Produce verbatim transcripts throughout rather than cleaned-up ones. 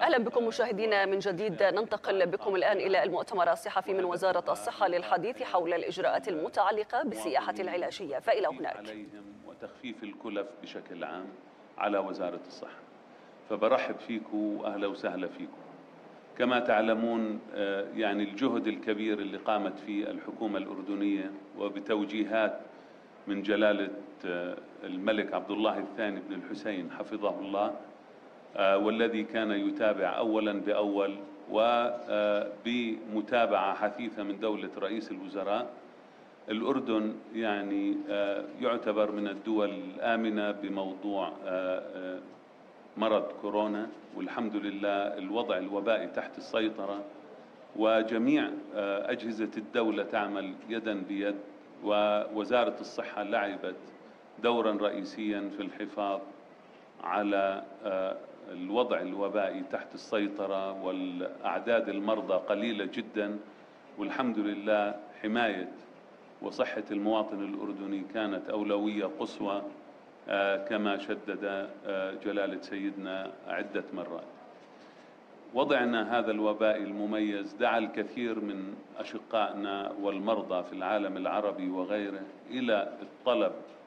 أهلا بكم مشاهدينا من جديد. ننتقل بكم الآن إلى المؤتمر الصحفي من وزارة الصحة للحديث حول الإجراءات المتعلقة بالسياحة العلاجية، فإلى هناك. عليهم وتخفيف الكلف بشكل عام على وزارة الصحة، فبرحب فيكم وأهلا وسهلا فيكم. كما تعلمون يعني الجهد الكبير اللي قامت فيه الحكومة الأردنية وبتوجيهات من جلالة الملك عبد الله الثاني بن الحسين حفظه الله، والذي كان يتابع أولا بأول وبمتابعة حثيثة من دولة رئيس الوزراء. الأردن يعني يعتبر من الدول الآمنة بموضوع مرض كورونا، والحمد لله الوضع الوبائي تحت السيطرة، وجميع أجهزة الدولة تعمل يدا بيد، ووزارة الصحة لعبت دورا رئيسيا في الحفاظ على الوضع الوبائي تحت السيطرة، والأعداد المرضى قليلة جدا، والحمد لله حماية وصحة المواطن الأردني كانت أولوية قصوى كما شدد جلالة سيدنا عدة مرات. وضعنا هذا الوباء المميز دعا الكثير من أشقائنا والمرضى في العالم العربي وغيره إلى الطلب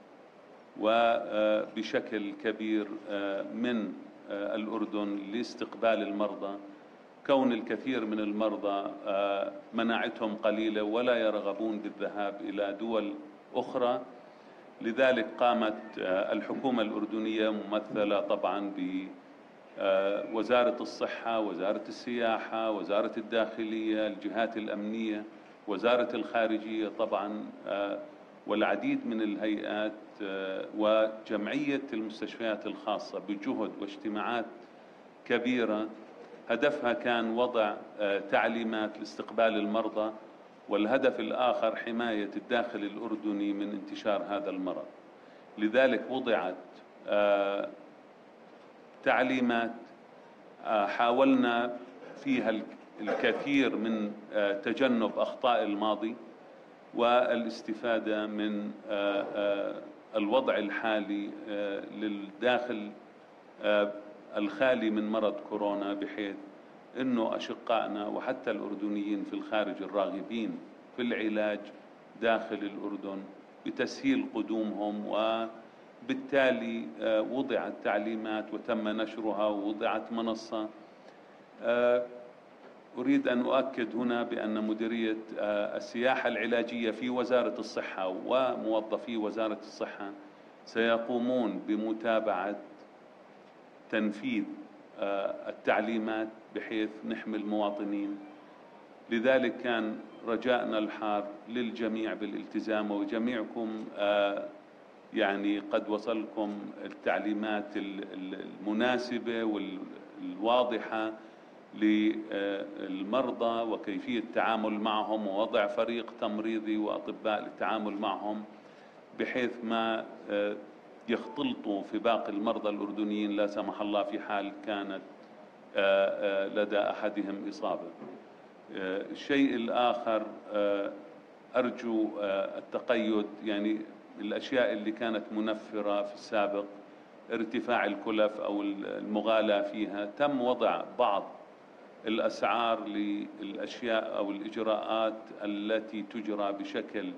وبشكل كبير من الأردن لاستقبال المرضى، كون الكثير من المرضى مناعتهم قليلة ولا يرغبون بالذهاب إلى دول أخرى. لذلك قامت الحكومة الأردنية ممثلة طبعا بوزارة الصحة، وزارة السياحة، وزارة الداخلية، الجهات الأمنية، وزارة الخارجية طبعا، والعديد من الهيئات وجمعية المستشفيات الخاصة بجهد واجتماعات كبيرة. هدفها كان وضع تعليمات لاستقبال المرضى، والهدف الآخر حماية الداخل الأردني من انتشار هذا المرض. لذلك وضعت تعليمات حاولنا فيها الكثير من تجنب أخطاء الماضي والاستفادة من الوضع الحالي للداخل الخالي من مرض كورونا، بحيث أنه أشقائنا وحتى الأردنيين في الخارج الراغبين في العلاج داخل الأردن بتسهيل قدومهم. وبالتالي وضعت تعليمات وتم نشرها، ووضعت منصة. أريد أن أؤكد هنا بأن مديرية السياحة العلاجية في وزارة الصحة وموظفي وزارة الصحة سيقومون بمتابعة تنفيذ التعليمات بحيث نحمي المواطنين. لذلك كان رجاءنا الحار للجميع بالالتزام، وجميعكم يعني قد وصلكم التعليمات المناسبة والواضحة للمرضى وكيفية التعامل معهم، ووضع فريق تمريضي وأطباء للتعامل معهم بحيث ما يختلطوا في باقي المرضى الأردنيين لا سمح الله في حال كانت لدى أحدهم إصابة. الشيء الآخر أرجو التقيد، يعني الأشياء اللي كانت منفرة في السابق ارتفاع الكلف أو المغالاة فيها، تم وضع بعض الأسعار للأشياء أو الإجراءات التي تجرى بشكل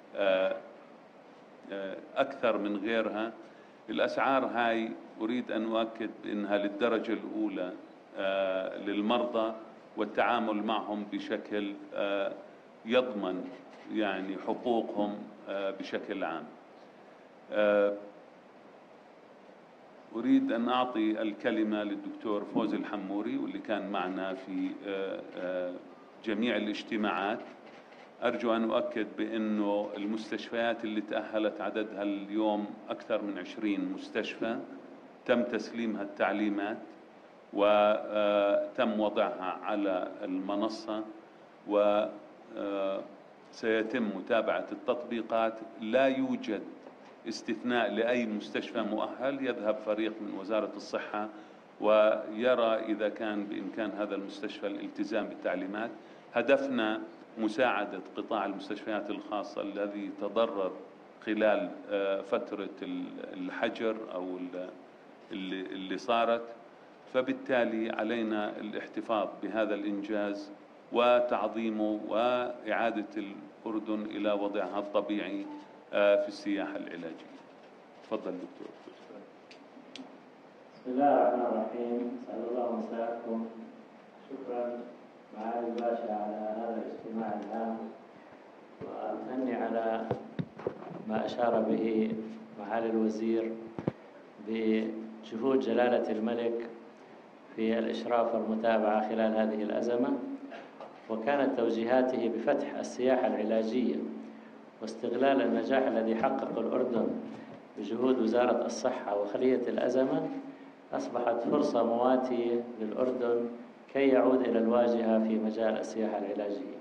أكثر من غيرها. الأسعار هاي أريد أن أؤكد أنها للدرجة الأولى للمرضى، والتعامل معهم بشكل يضمن يعني حقوقهم بشكل عام. أريد أن أعطي الكلمة للدكتور فوزي الحموري، واللي كان معنا في جميع الاجتماعات. أرجو أن أؤكد بأنه المستشفيات اللي تأهلت عددها اليوم أكثر من عشرين مستشفى تم تسليمها التعليمات وتم وضعها على المنصة، وسيتم متابعة التطبيقات. لا يوجد استثناء لأي مستشفى مؤهل، يذهب فريق من وزارة الصحة ويرى إذا كان بإمكان هذا المستشفى الالتزام بالتعليمات. هدفنا مساعدة قطاع المستشفيات الخاصة الذي تضرر خلال فترة الحجر أو اللي صارت، فبالتالي علينا الاحتفاظ بهذا الإنجاز وتعظيمه وإعادة الأردن إلى وضعها الطبيعي في السياحة العلاجية. تفضل دكتور. بسم الله الرحمن الرحيم. أسعد الله مساءكم. شكرا معالي الباشا على هذا الاجتماع الهام، وأثني على ما أشار به معالي الوزير بجهود جلالة الملك في الإشراف والمتابعة خلال هذه الأزمة، وكانت توجيهاته بفتح السياحة العلاجية واستغلال النجاح الذي حققه الأردن بجهود وزارة الصحة وخلية الأزمة أصبحت فرصة مواتية للأردن كي يعود إلى الواجهة في مجال السياحة العلاجية.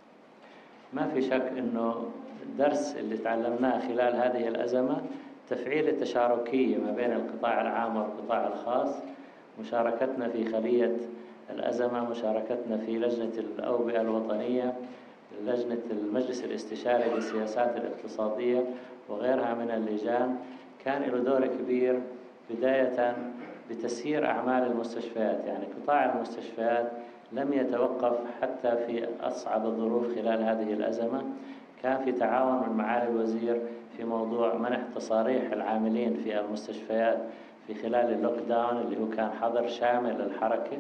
ما في شك أنه الدرس اللي تعلمناه خلال هذه الأزمة تفعيل التشاركية ما بين القطاع العام والقطاع الخاص، مشاركتنا في خلية الأزمة، مشاركتنا في لجنة الأوبئة الوطنية، لجنة المجلس الاستشاري للسياسات الاقتصادية وغيرها من اللجان، كان له دور كبير بداية بتسيير أعمال المستشفيات. يعني قطاع المستشفيات لم يتوقف حتى في أصعب الظروف خلال هذه الأزمة. كان في تعاون من معالي الوزير في موضوع منح تصاريح العاملين في المستشفيات في خلال اللوك داون اللي هو كان حظر شامل للحركة،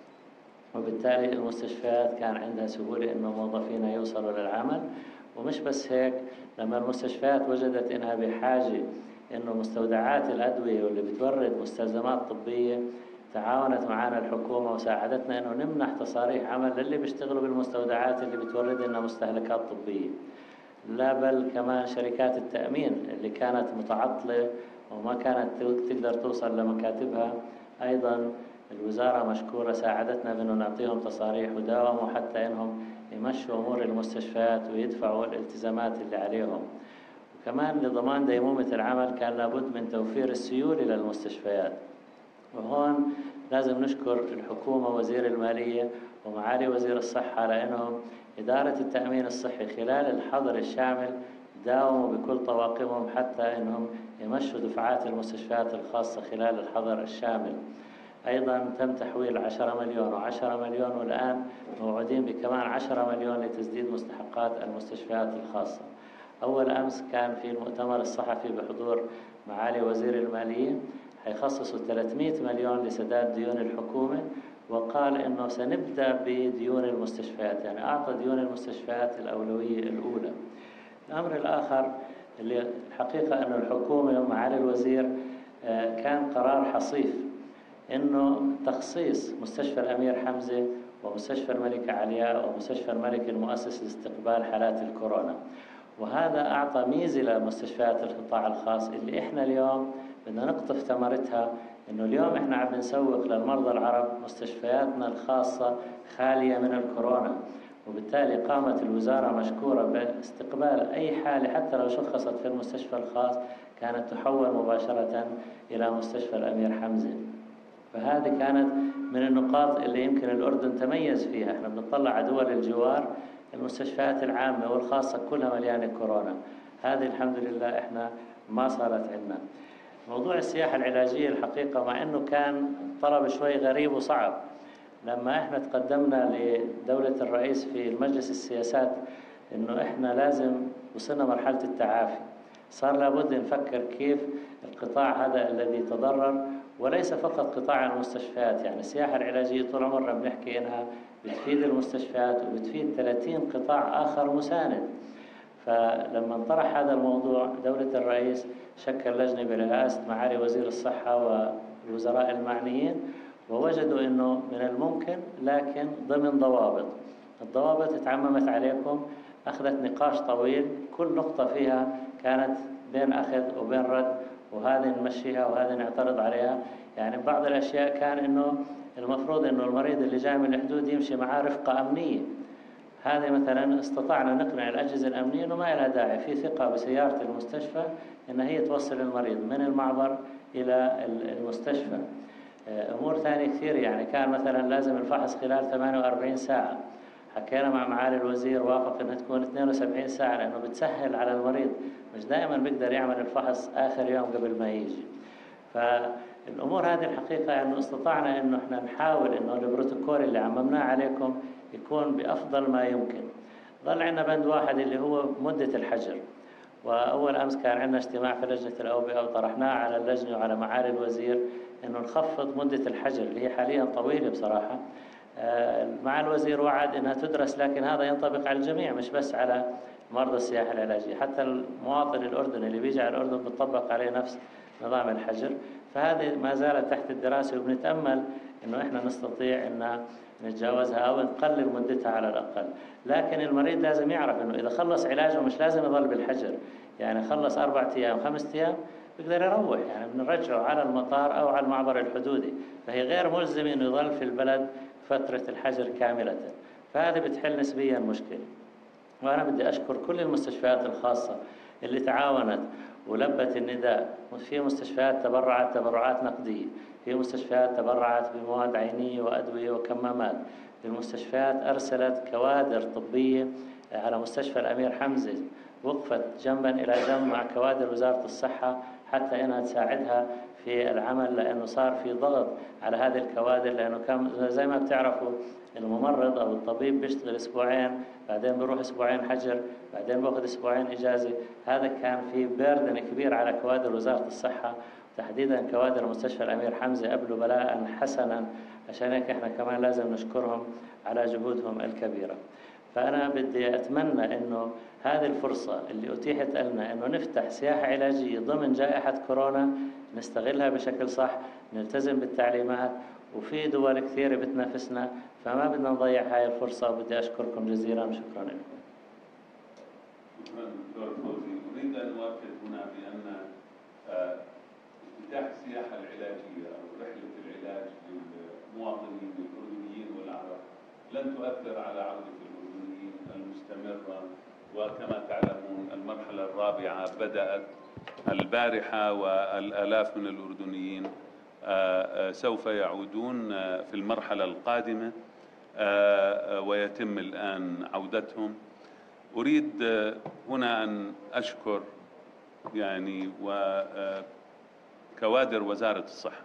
وبالتالي المستشفيات كان عندها سهولة إنه موظفينها يوصلوا للعمل. ومش بس هيك، لما المستشفيات وجدت إنها بحاجة إنه مستودعات الأدوية واللي بتورد مستلزمات طبية، تعاونت معنا الحكومة وساعدتنا إنه نمنح تصاريح عمل للي بيشتغلوا بالمستودعات اللي بتورد لنا مستهلكات طبية. لا بل كمان شركات التأمين اللي كانت متعطلة وما كانت تقدر توصل لمكاتبها، أيضا الوزارة مشكورة ساعدتنا بأنه نعطيهم تصاريح وداوموا حتى إنهم يمشوا أمور المستشفيات ويدفعوا الالتزامات اللي عليهم. وكمان لضمان ديمومة العمل كان لابد من توفير السيولة للمستشفيات، وهون لازم نشكر الحكومة وزير المالية ومعالي وزير الصحة لأنهم إدارة التأمين الصحي خلال الحظر الشامل داوموا بكل طواقمهم حتى أنهم يمشوا دفعات المستشفيات الخاصة خلال الحظر الشامل. أيضا تم تحويل عشرة مليون وعشرة مليون، والآن موعودين بكمان عشرة مليون لتسديد مستحقات المستشفيات الخاصة. أول أمس كان في المؤتمر الصحفي بحضور معالي وزير المالية حيخصصوا ثلاثمئة مليون لسداد ديون الحكومة، وقال إنه سنبدأ بديون المستشفيات، يعني أعطى ديون المستشفيات الأولوية الأولى. الأمر الآخر اللي الحقيقة أنه الحكومة ومعالي الوزير كان قرار حصيف إنه تخصيص مستشفى الأمير حمزة ومستشفى الملكة علياء ومستشفى الملك المؤسس لاستقبال حالات الكورونا، وهذا أعطى ميزة لمستشفيات القطاع الخاص اللي إحنا اليوم بدنا نقطف ثمرتها. إنه اليوم إحنا عم نسوق للمرضى العرب مستشفياتنا الخاصة خالية من الكورونا، وبالتالي قامت الوزارة مشكورة باستقبال أي حالة حتى لو شخصت في المستشفى الخاص كانت تحول مباشرة إلى مستشفى الأمير حمزة. فهذه كانت من النقاط اللي يمكن الأردن تميز فيها. احنا بنطلع على دول الجوار المستشفيات العامة والخاصة كلها مليانة كورونا، هذه الحمد لله احنا ما صارت عندنا. موضوع السياحة العلاجية الحقيقة مع انه كان طلب شوي غريب وصعب، لما احنا تقدمنا لدولة الرئيس في المجلس السياسات انه احنا لازم وصلنا مرحلة التعافي، صار لابد نفكر كيف القطاع هذا الذي تضرر، وليس فقط قطاع المستشفيات. يعني السياحة العلاجية طول عمرنا بنحكي إنها بتفيد المستشفيات وبتفيد ثلاثين قطاع آخر مساند. فلما انطرح هذا الموضوع دولة الرئيس شكل لجنة برئاسة معالي وزير الصحة والوزراء المعنيين، ووجدوا إنه من الممكن لكن ضمن ضوابط. الضوابط اتعممت عليكم، أخذت نقاش طويل، كل نقطة فيها كانت بين أخذ وبين رد، وهذه نمشيها وهذه نعترض عليها. يعني بعض الأشياء كان إنه المفروض إنه المريض اللي جاي من الحدود يمشي معاه رفقة أمنية، هذه مثلا استطعنا نقنع الأجهزة الأمنية إنه ما لها داعي، في ثقة بسيارة المستشفى إن هي توصل المريض من المعبر إلى المستشفى. أمور ثانية كثير، يعني كان مثلا لازم الفحص خلال ثمانية وأربعين ساعة، حكينا مع معالي الوزير وافق انها تكون اثنين وسبعين ساعة لأنه بتسهل على المريض، مش دائما بيقدر يعمل الفحص آخر يوم قبل ما يجي. الأمور هذه الحقيقة يعني استطعنا إنه إحنا نحاول إنه البروتوكول اللي عممناه عليكم يكون بأفضل ما يمكن. ظل عندنا بند واحد اللي هو مدة الحجر، وأول أمس كان عندنا اجتماع في لجنة الأوبئة وطرحناه على اللجنة وعلى معالي الوزير إنه نخفض مدة الحجر اللي هي حاليا طويلة بصراحة. مع الوزير وعد إنها تدرس، لكن هذا ينطبق على الجميع مش بس على مرضى السياحة العلاجية، حتى المواطن الأردني اللي بيجي على الأردن بتطبق عليه نفس نظام الحجر. فهذه ما زالت تحت الدراسة، وبنتأمل إنه إحنا نستطيع إن نتجاوزها أو نقلل مدتها على الأقل. لكن المريض لازم يعرف إنه إذا خلص علاجه مش لازم يظل بالحجر، يعني خلص أربعة أيام خمسة أيام بيقدر يروح، يعني بنرجعه على المطار أو على المعبر الحدودي، فهي غير ملزم إنه يظل في البلد فترة الحجر كاملة. فهذه بتحل نسبيا مشكلة. وأنا بدي أشكر كل المستشفيات الخاصة اللي تعاونت ولبت النداء. في مستشفيات تبرعت تبرعات نقدية، في مستشفيات تبرعت بمواد عينية وأدوية وكمامات، في المستشفيات أرسلت كوادر طبية. على مستشفى الأمير حمزة وقفت جنبا إلى جنب مع كوادر وزارة الصحة حتى إنها تساعدها في العمل، لأنه صار في ضغط على هذه الكوادر، لأنه كان زي ما بتعرفوا الممرض أو الطبيب بيشتغل أسبوعين، بعدين بيروح أسبوعين حجر، بعدين بياخذ أسبوعين إجازة. هذا كان في بيردن كبير على كوادر وزارة الصحة، تحديدا كوادر مستشفى الأمير حمزة قبلوا بلاء حسنا. عشان هيك احنا كمان لازم نشكرهم على جهودهم الكبيرة. فأنا بدي أتمنى إنه هذه الفرصة اللي أتيحت لنا إنه نفتح سياحة علاجية ضمن جائحة كورونا نستغلها بشكل صح، نلتزم بالتعليمات، وفي دول كثيرة بتنافسنا، فما بدنا نضيع هاي الفرصة. وبدي أشكركم جزيلا وشكرا لكم. شكرا دكتور فوزي. أريد أن أؤكد هنا بأن افتتاح السياحة العلاجية أو رحلة العلاج للمواطنين الأردنيين والعرب لن تؤثر على عودة الأردنيين المستمرة. وكما تعلمون المرحلة الرابعة بدأت البارحة، والآلاف من الأردنيين سوف يعودون في المرحلة القادمة ويتم الآن عودتهم. أريد هنا أن أشكر يعني وكوادر وزارة الصحة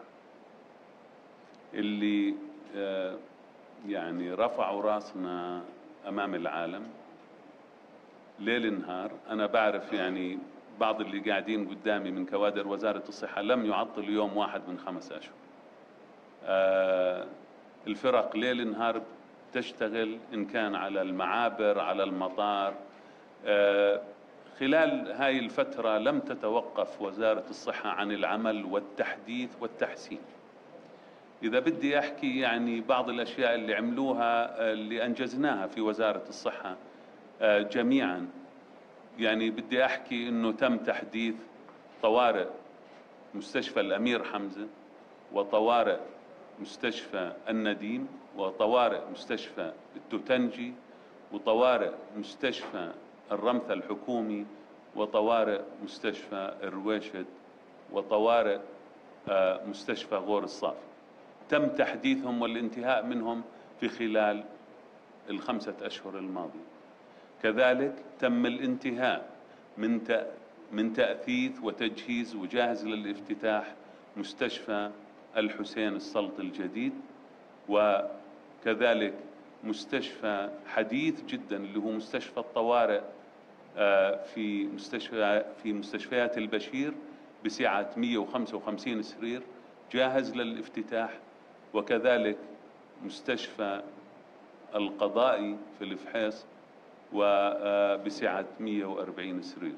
اللي يعني رفعوا راسنا أمام العالم ليل نهار. أنا بعرف يعني بعض اللي قاعدين قدامي من كوادر وزارة الصحة لم يعطل يوم واحد من خمس أشهر. آه الفرق ليل نهار تشتغل، إن كان على المعابر على المطار. آه خلال هاي الفترة لم تتوقف وزارة الصحة عن العمل والتحديث والتحسين. إذا بدي أحكي يعني بعض الأشياء اللي عملوها اللي أنجزناها في وزارة الصحة آه جميعاً، يعني بدي أحكي إنه تم تحديث طوارئ مستشفى الأمير حمزة، وطوارئ مستشفى النديم، وطوارئ مستشفى التوتنجي، وطوارئ مستشفى الرمثة الحكومي، وطوارئ مستشفى الرويشد، وطوارئ مستشفى غور الصافي. تم تحديثهم والانتهاء منهم في خلال الخمسة أشهر الماضية. كذلك تم الانتهاء من من تأثيث وتجهيز وجاهز للافتتاح مستشفى الحسين السلط الجديد، وكذلك مستشفى حديث جدا اللي هو مستشفى الطوارئ في مستشفى في مستشفيات البشير بسعة مئة وخمسة وخمسين سرير جاهز للافتتاح، وكذلك مستشفى القضائي في الفحيص وبسعة مئة وأربعين سرير.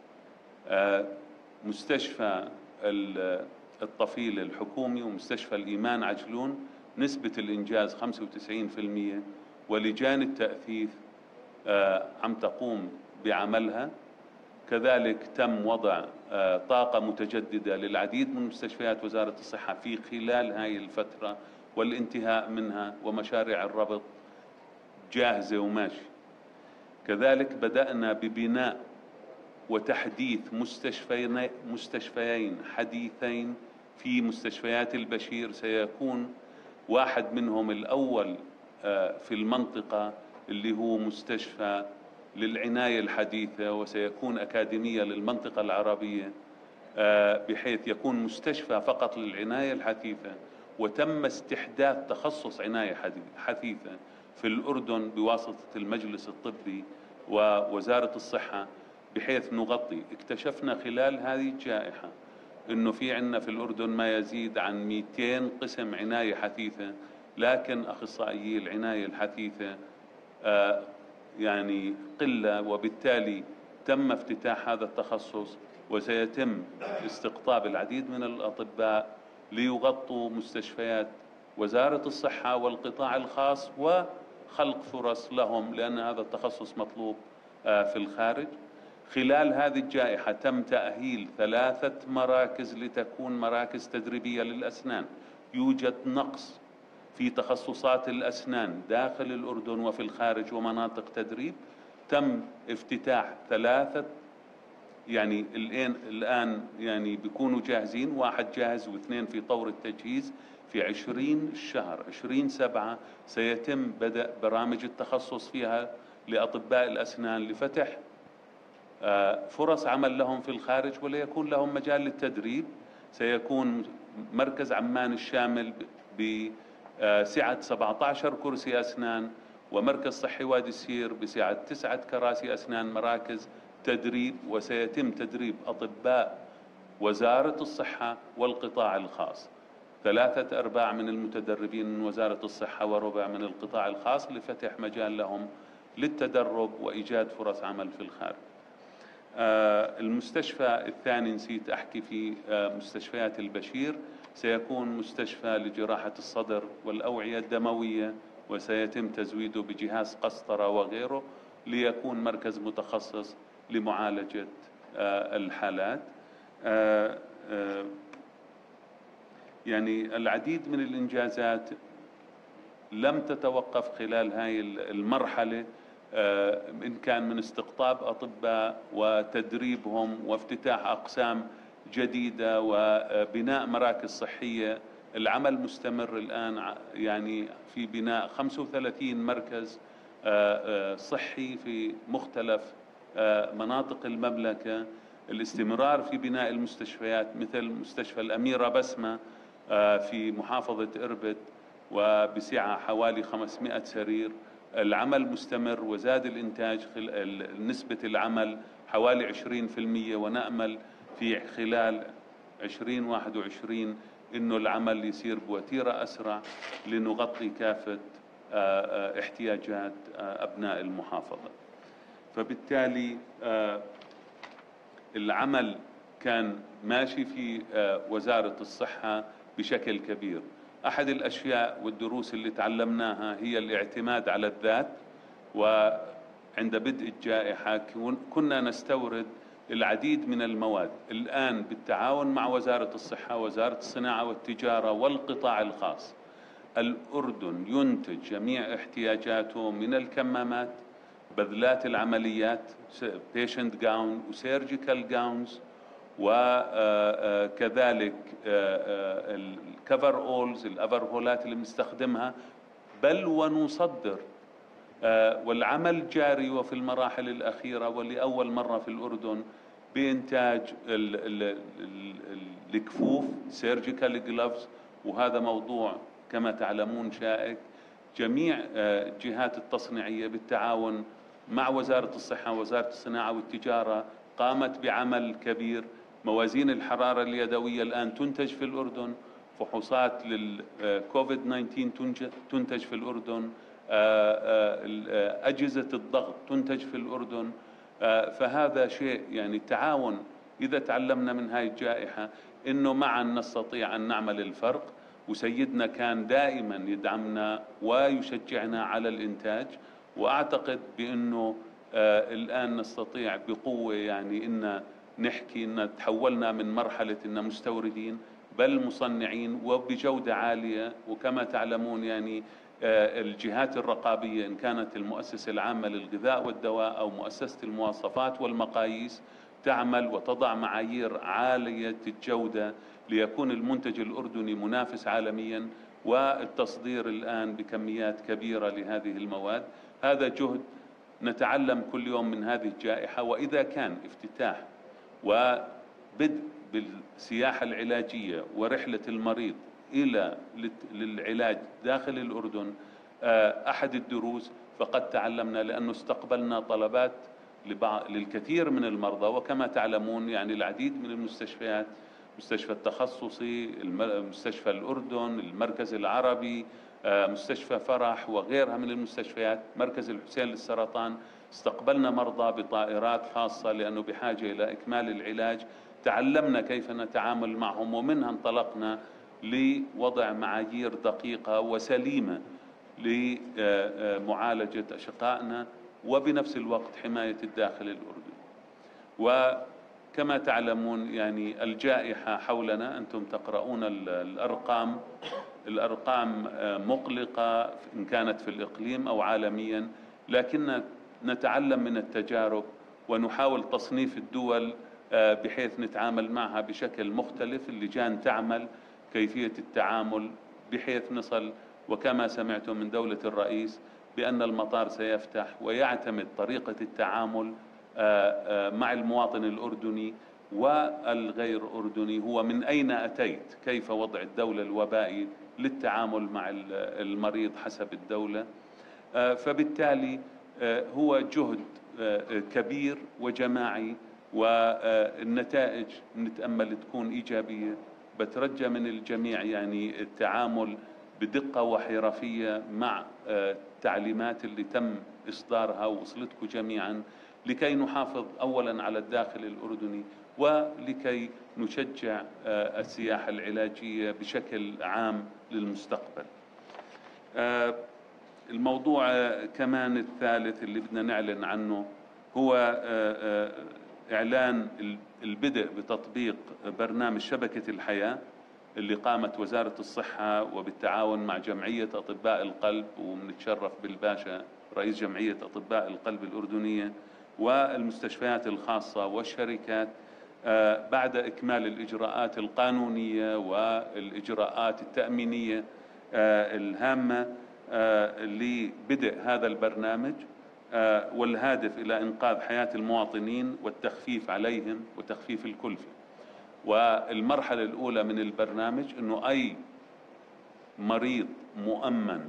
مستشفى الطفيل الحكومي ومستشفى الإيمان عجلون نسبة الإنجاز خمسة وتسعين بالمئة، ولجان التأثيث عم تقوم بعملها. كذلك تم وضع طاقة متجددة للعديد من مستشفيات وزارة الصحة في خلال هاي الفترة والانتهاء منها، ومشاريع الربط جاهزة وماشي. كذلك بدأنا ببناء وتحديث مستشفيين مستشفيين حديثين في مستشفيات البشير. سيكون واحد منهم الأول في المنطقة اللي هو مستشفى للعناية الحديثة، وسيكون أكاديمية للمنطقة العربية بحيث يكون مستشفى فقط للعناية الحثيثة، وتم استحداث تخصص عناية حثيثة في الأردن بواسطة المجلس الطبي ووزارة الصحة، بحيث نغطي. اكتشفنا خلال هذه الجائحة أنه في عندنا في الأردن ما يزيد عن مئتين قسم عناية حثيثة، لكن أخصائيي العناية الحثيثة آه يعني قلة، وبالتالي تم افتتاح هذا التخصص، وسيتم استقطاب العديد من الأطباء ليغطوا مستشفيات وزارة الصحة والقطاع الخاص، وخلق فرص لهم، لأن هذا التخصص مطلوب آه في الخارج. خلال هذه الجائحة تم تأهيل ثلاثة مراكز لتكون مراكز تدريبية للأسنان. يوجد نقص في تخصصات الأسنان داخل الأردن وفي الخارج ومناطق تدريب. تم افتتاح ثلاثة، يعني الآن الآن يعني بيكونوا جاهزين، واحد جاهز واثنين في طور التجهيز. في عشرين الشهر عشرين سبعة سيتم بدء برامج التخصص فيها لأطباء الأسنان لفتح فرص عمل لهم في الخارج، ولا يكون لهم مجال للتدريب. سيكون مركز عمان الشامل بسعة سبعة عشر كرسي أسنان، ومركز صحي وادي السير بسعة تسعة كراسي أسنان مراكز تدريب، وسيتم تدريب أطباء وزارة الصحة والقطاع الخاص. ثلاثة أرباع من المتدربين من وزارة الصحة وربع من القطاع الخاص، لفتح مجال لهم للتدرب وإيجاد فرص عمل في الخارج. آه المستشفى الثاني نسيت أحكي في آه مستشفيات البشير. سيكون مستشفى لجراحة الصدر والأوعية الدموية، وسيتم تزويده بجهاز قسطرة وغيره، ليكون مركز متخصص لمعالجة آه الحالات. آه آه يعني العديد من الإنجازات لم تتوقف خلال هاي المرحلة، إن كان من استقطاب أطباء وتدريبهم وافتتاح أقسام جديدة وبناء مراكز صحية. العمل مستمر الآن، يعني في بناء خمسة وثلاثين مركز صحي في مختلف مناطق المملكة. الاستمرار في بناء المستشفيات مثل مستشفى الأميرة بسمة في محافظة إربد وبسعة حوالي خمسمائة سرير. العمل مستمر وزاد الإنتاج، نسبة العمل حوالي عشرين بالمئة، ونأمل في خلال عشرين واحد وعشرين إنه العمل يصير بوتيرة أسرع لنغطي كافة احتياجات أبناء المحافظة. فبالتالي العمل كان ماشي في وزارة الصحة بشكل كبير. أحد الأشياء والدروس اللي تعلمناها هي الاعتماد على الذات. وعند بدء الجائحة كنا نستورد العديد من المواد. الآن بالتعاون مع وزارة الصحة ووزارة الصناعة والتجارة والقطاع الخاص، الأردن ينتج جميع احتياجاته من الكمامات، بذلات العمليات patient gown وسيرجيكال جاونز، وكذلك الكفر اولز الافرهولات اللي بنستخدمها، بل ونصدر. والعمل جاري وفي المراحل الأخيرة ولأول مرة في الأردن بإنتاج الكفوف سيرجيكال جلوفز، وهذا موضوع كما تعلمون شائك. جميع الجهات التصنيعية بالتعاون مع وزارة الصحة ووزارة الصناعة والتجارة قامت بعمل كبير. موازين الحرارة اليدوية الآن تنتج في الأردن، فحوصات للكوفيد تسعة عشر تنتج في الأردن، أجهزة الضغط تنتج في الأردن. فهذا شيء يعني التعاون. إذا تعلمنا من هاي الجائحة إنه معا نستطيع أن نعمل الفرق، وسيدنا كان دائما يدعمنا ويشجعنا على الإنتاج. وأعتقد بأنه الآن نستطيع بقوة يعني إن نحكي إن تحولنا من مرحلة إن مستوردين بل مصنعين وبجودة عالية. وكما تعلمون يعني الجهات الرقابية إن كانت المؤسسة العامة للغذاء والدواء أو مؤسسة المواصفات والمقاييس تعمل وتضع معايير عالية الجودة ليكون المنتج الأردني منافس عالميا، والتصدير الآن بكميات كبيرة لهذه المواد. هذا جهد نتعلم كل يوم من هذه الجائحة. وإذا كان افتتاح وبدء بالسياحة العلاجية ورحلة المريض إلى للعلاج داخل الأردن أحد الدروس، فقد تعلمنا لأنه استقبلنا طلبات للكثير من المرضى. وكما تعلمون يعني العديد من المستشفيات، مستشفى التخصصي، مستشفى الأردن، المركز العربي، مستشفى فرح وغيرها من المستشفيات، مركز الحسين للسرطان، استقبلنا مرضى بطائرات خاصة لأنه بحاجة إلى إكمال العلاج. تعلمنا كيف نتعامل معهم، ومنها انطلقنا لوضع معايير دقيقة وسليمة لمعالجة أشقائنا وبنفس الوقت حماية الداخل الأردني. وكما تعلمون يعني الجائحة حولنا، أنتم تقرؤون الأرقام الأرقام مقلقة إن كانت في الإقليم أو عالميا، لكن نتعلم من التجارب ونحاول تصنيف الدول بحيث نتعامل معها بشكل مختلف. اللجان تعمل كيفية التعامل بحيث نصل، وكما سمعتم من دولة الرئيس بأن المطار سيفتح، ويعتمد طريقة التعامل مع المواطن الأردني والغير أردني هو من أين أتيت، كيف وضع الدولة الوبائي للتعامل مع المريض حسب الدولة. فبالتالي هو جهد كبير وجماعي، والنتائج نتأمل تكون إيجابية. بترجى من الجميع يعني التعامل بدقة وحرفية مع التعليمات اللي تم إصدارها ووصلتكم جميعا، لكي نحافظ أولا على الداخل الأردني ولكي نشجع السياحة العلاجية بشكل عام للمستقبل. الموضوع كمان الثالث اللي بدنا نعلن عنه هو إعلان البدء بتطبيق برنامج شبكة الحياة اللي قامت وزارة الصحة وبالتعاون مع جمعية أطباء القلب، وبنتشرف بالباشا رئيس جمعية أطباء القلب الأردنية والمستشفيات الخاصة والشركات، بعد إكمال الإجراءات القانونية والإجراءات التأمينية الهامة لبدء هذا البرنامج، والهادف إلى إنقاذ حياة المواطنين والتخفيف عليهم وتخفيف الكلفة. والمرحلة الأولى من البرنامج أنه أي مريض مؤمن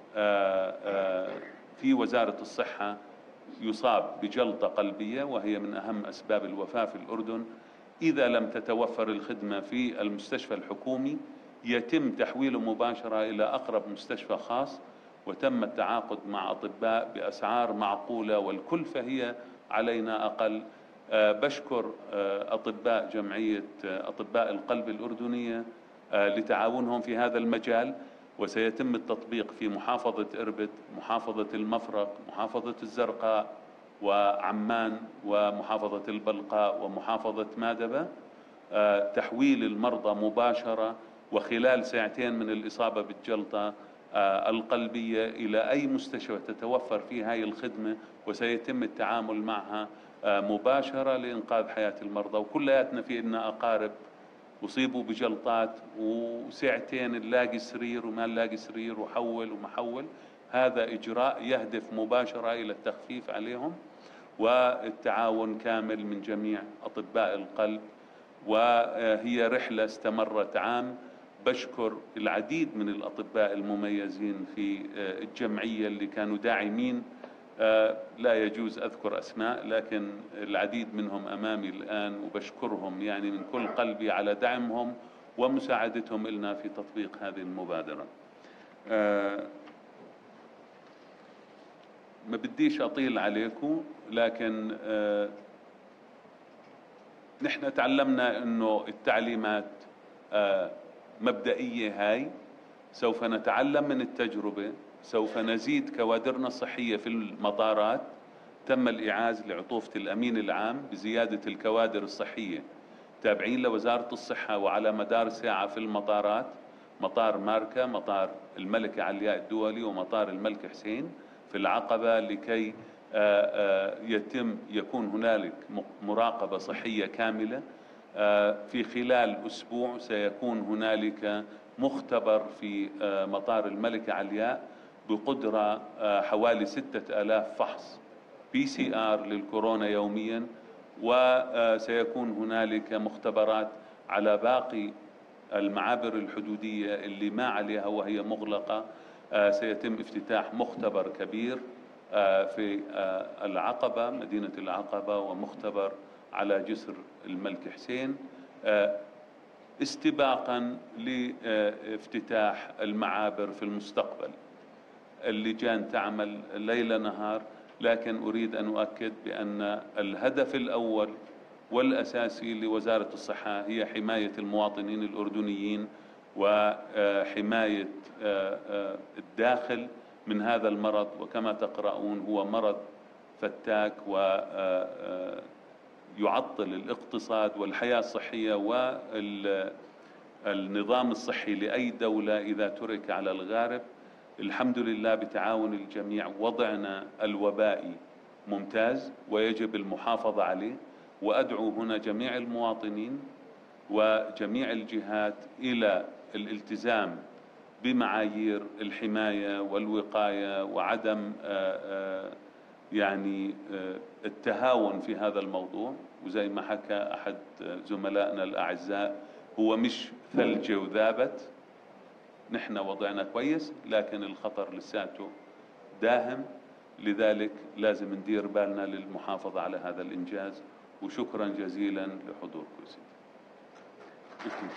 في وزارة الصحة يصاب بجلطة قلبية وهي من أهم أسباب الوفاة في الأردن، إذا لم تتوفر الخدمة في المستشفى الحكومي يتم تحويله مباشرة إلى أقرب مستشفى خاص، وتم التعاقد مع أطباء بأسعار معقولة والكلفة هي علينا أقل. بشكر أطباء جمعية أطباء القلب الأردنية لتعاونهم في هذا المجال، وسيتم التطبيق في محافظة إربد، محافظة المفرق، محافظة الزرقاء وعمان ومحافظة البلقاء ومحافظة مادبة، تحويل المرضى مباشرة وخلال ساعتين من الإصابة بالجلطة القلبية إلى أي مستشفى تتوفر فيه هاي الخدمة، وسيتم التعامل معها مباشرة لإنقاذ حياة المرضى. وكلياتنا في إلنا أقارب أصيبوا بجلطات وساعتين نلاقي سرير وما نلاقي سرير وحول ومحول. هذا إجراء يهدف مباشرة إلى التخفيف عليهم والتعاون كامل من جميع أطباء القلب، وهي رحلة استمرت عام. بشكر العديد من الأطباء المميزين في الجمعية اللي كانوا داعمين، لا يجوز أذكر أسماء لكن العديد منهم أمامي الآن، وبشكرهم يعني من كل قلبي على دعمهم ومساعدتهم لنا في تطبيق هذه المبادرة. ما بديش أطيل عليكم، لكن نحن تعلمنا أنه التعليمات مبدئية هاي، سوف نتعلم من التجربة، سوف نزيد كوادرنا الصحية في المطارات. تم الإعاز لعطوفة الأمين العام بزيادة الكوادر الصحية تابعين لوزارة الصحة وعلى مدار ساعة في المطارات، مطار ماركا، مطار الملكة علياء الدولي، ومطار الملك حسين في العقبة، لكي يتم يكون هنالك مراقبة صحية كاملة. في خلال أسبوع سيكون هنالك مختبر في مطار الملكة علياء بقدرة حوالي ستة آلاف فحص بي سي آر للكورونا يوميا، وسيكون هنالك مختبرات على باقي المعابر الحدودية اللي ما عليها وهي مغلقة. سيتم افتتاح مختبر كبير في العقبة، مدينة العقبة، ومختبر على جسر الملك حسين، استباقا لافتتاح المعابر في المستقبل. اللجان تعمل ليل نهار، لكن أريد أن أؤكد بأن الهدف الأول والأساسي لوزارة الصحة هي حماية المواطنين الأردنيين وحماية الداخل من هذا المرض. وكما تقرؤون هو مرض فتاك ويعطل الاقتصاد والحياة الصحية والنظام الصحي لأي دولة إذا ترك على الغارب. الحمد لله بتعاون الجميع وضعنا الوبائي ممتاز ويجب المحافظة عليه، وأدعو هنا جميع المواطنين وجميع الجهات إلى الالتزام بمعايير الحماية والوقاية وعدم يعني التهاون في هذا الموضوع. وزي ما حكى أحد زملائنا الأعزاء، هو مش ثلج وذابت، نحن وضعنا كويس لكن الخطر لساته داهم، لذلك لازم ندير بالنا للمحافظة على هذا الإنجاز. وشكرا جزيلا لحضوركم.